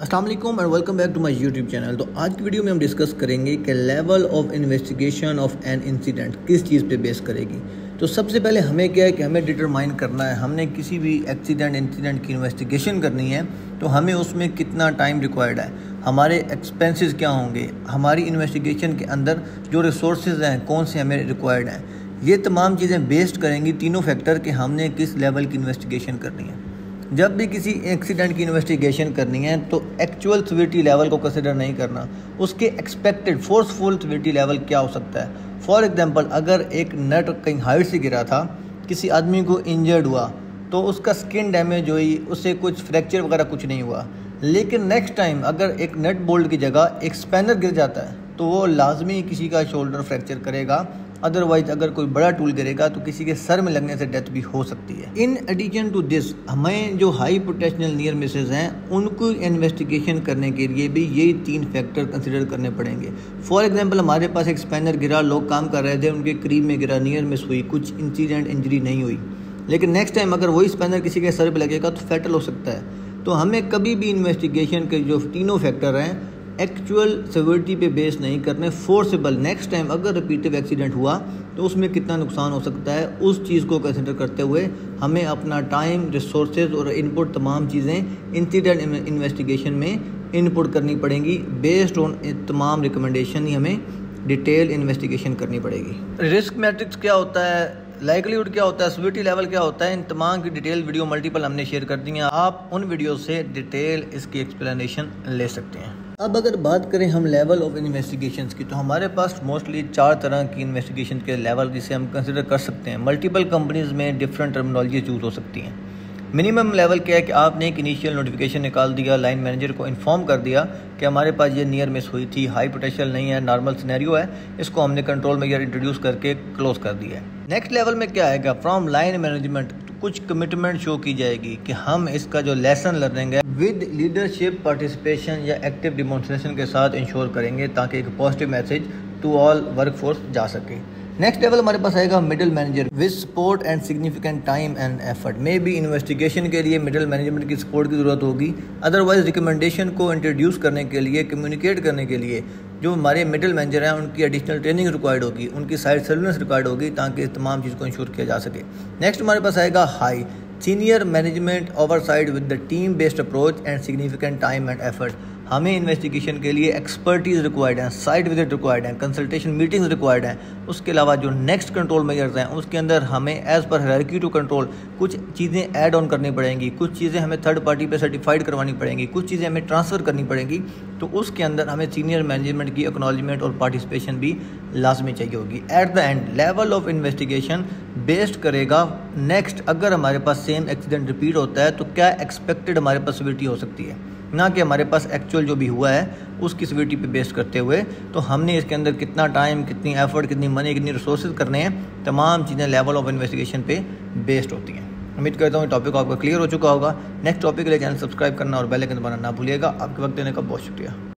अस्सलाम वालेकुम and welcome back to my YouTube channel. तो आज की वीडियो में हम डिस्कस करेंगे कि level of investigation of an incident किस चीज़ पे बेस करेगी। तो सबसे पहले हमें क्या है कि हमें डिटरमाइन करना है, हमने किसी भी एक्सीडेंट इंसिडेंट की इन्वेस्टिगेशन करनी है तो हमें उसमें कितना टाइम रिक्वायर्ड है, हमारे एक्सपेंसेस क्या होंगे, हमारी इन्वेस्टिगेशन के अंदर जो रिसोर्सेज हैं कौन से हमें रिक्वायर्ड हैं। ये तमाम चीज़ें बेस्ड करेंगी तीनों फैक्टर कि हमने किस लेवल की इन्वेस्टिगेशन करनी है। जब भी किसी एक्सीडेंट की इन्वेस्टिगेशन करनी है तो एक्चुअल सिवियरिटी लेवल को कंसिडर नहीं करना, उसके एक्सपेक्टेड फोर्सफुल सिवियरिटी लेवल क्या हो सकता है। फॉर एग्जांपल, अगर एक नट कहीं हाइट से गिरा था, किसी आदमी को इंजर्ड हुआ तो उसका स्किन डैमेज हुई, उससे कुछ फ्रैक्चर वगैरह कुछ नहीं हुआ, लेकिन नेक्स्ट टाइम अगर एक नट बोल्ट की जगह एक स्पैनर गिर जाता है तो वो लाजमी किसी का शोल्डर फ्रैक्चर करेगा। अदरवाइज अगर कोई बड़ा टूल गिरेगा तो किसी के सर में लगने से डेथ भी हो सकती है। इन एडिशन टू दिस, हमें जो हाई पोटेंशियल नियर मिसेज हैं उनको इन्वेस्टिगेशन करने के लिए भी यही तीन फैक्टर कंसिडर करने पड़ेंगे। फॉर एग्जांपल, हमारे पास एक स्पैनर गिरा, लोग काम कर रहे थे, उनके करीब में गिरा, नियर मिस हुई, कुछ इंसिडेंट इंजरी नहीं हुई, लेकिन नेक्स्ट टाइम अगर वही स्पैनर किसी के सर पर लगेगा तो फैटल हो सकता है। तो हमें कभी भी इन्वेस्टिगेशन के जो तीनों फैक्टर हैं एक्चुअल सिवियरिटी पे बेस नहीं करने, फोर्सेबल नेक्स्ट टाइम अगर रिपीटिव एक्सीडेंट हुआ तो उसमें कितना नुकसान हो सकता है, उस चीज़ को कंसिडर करते हुए हमें अपना टाइम, रिसोर्सेज और इनपुट तमाम चीज़ें इंसिडेंट इन्वेस्टिगेशन में इनपुट करनी पड़ेगी। बेस्ड ऑन तमाम रिकमेंडेशन ही हमें डिटेल इन्वेस्टिगेशन करनी पड़ेगी। रिस्क मैट्रिक्स क्या होता है, लाइकलीहुड क्या होता है, सिवियरिटी लेवल क्या होता है, इन तमाम की डिटेल वीडियो मल्टीपल हमने शेयर कर दी हैं। आप उन वीडियो से डिटेल इसकी एक्सप्लेनेशन ले सकते हैं। अब अगर बात करें हम लेवल ऑफ इन्वेस्टिगेशंस की, तो हमारे पास मोस्टली 4 तरह की इन्वेस्टिगेशन के लेवल जिसे हम कंसिडर कर सकते हैं। मल्टीपल कंपनीज़ में डिफरेंट टर्मिनोलॉजी यूज़ हो सकती हैं। मिनिमम लेवल क्या है कि आपने एक इनिशियल नोटिफिकेशन निकाल दिया, लाइन मैनेजर को इन्फॉर्म कर दिया कि हमारे पास ये नियर मिस हुई थी, हाई पोटेंशियल नहीं है, नॉर्मल सिनेरियो है, इसको हमने कंट्रोल मेजर इंट्रोड्यूस करके क्लोज कर दिया है। नेक्स्ट लेवल में क्या आएगा, फ्रॉम लाइन मैनेजमेंट कुछ कमिटमेंट शो की जाएगी कि हम इसका जो लेसन लर्निंग है विद लीडरशिप पार्टिसिपेशन या एक्टिव डिमॉन्स्ट्रेशन के साथ इंश्योर करेंगे ताकि एक positive message to all workforce जा सके। नेक्स्ट लेवल हमारे पास आएगा middle manager with support and significant time and effort. May be investigation के लिए मिडिल मैनेजमेंट की सपोर्ट की ज़रूरत होगी, अदरवाइज रिकमेंडेशन को इंट्रोड्यूस करने के लिए, कम्युनिकेट करने के लिए जो हमारे मिडिल मैनेजर हैं उनकी एडिशनल ट्रेनिंग रिक्वायर्ड होगी, उनकी साइड सर्विलेंस रिक्वायर्ड होगी ताकि इस तमाम चीज़ को इंश्योर किया जा सके। नेक्स्ट हमारे पास आएगा high senior management oversight with the team based approach and significant time and effort. हमें इन्वेस्टिगेशन के लिए एक्सपर्टीज़ रिक्वायर्ड हैं, साइट विजिट रिक्वायर्ड हैं, कंसल्टेशन मीटिंग्स रिक्वायर्ड हैं। उसके अलावा जो नेक्स्ट कंट्रोल मेजर्स हैं उसके अंदर हमें as per hierarchy to control कुछ चीज़ें ऐड ऑन करनी पड़ेंगी, कुछ चीज़ें हमें थर्ड पार्टी पे सर्टिफाइड करवानी पड़ेंगी, कुछ चीज़ें हमें ट्रांसफ़र करनी पड़ेंगी। तो उसके अंदर हमें सीनियर मैनेजमेंट की एक्नॉलेजमेंट और पार्टिसिपेशन भी लाजमी चाहिए होगी। At the end level of investigation based करेगा नेक्स्ट अगर हमारे पास सेम एक्सीडेंट रिपीट होता है तो क्या एक्सपेक्टेड हमारे पास सिवियरिटी हो सकती है, ना कि हमारे पास एक्चुअल जो भी हुआ है उसकी सिवियरिटी पे बेस करते हुए तो हमने इसके अंदर कितना टाइम, कितनी एफर्ट, कितनी मनी, कितनी रिसोर्सेज करने हैं, तमाम चीज़ें लेवल ऑफ इन्वेस्टिगेशन पे बेस्ड होती हैं। उम्मीद करता हूँ टॉपिक आपका क्लियर हो चुका होगा। नेक्स्ट टॉपिक के लिए चैनल सब्सक्राइब करना और बेल आइकन दबाना ना भूलिएगा। आपके वक्त देने का बहुत शुक्रिया।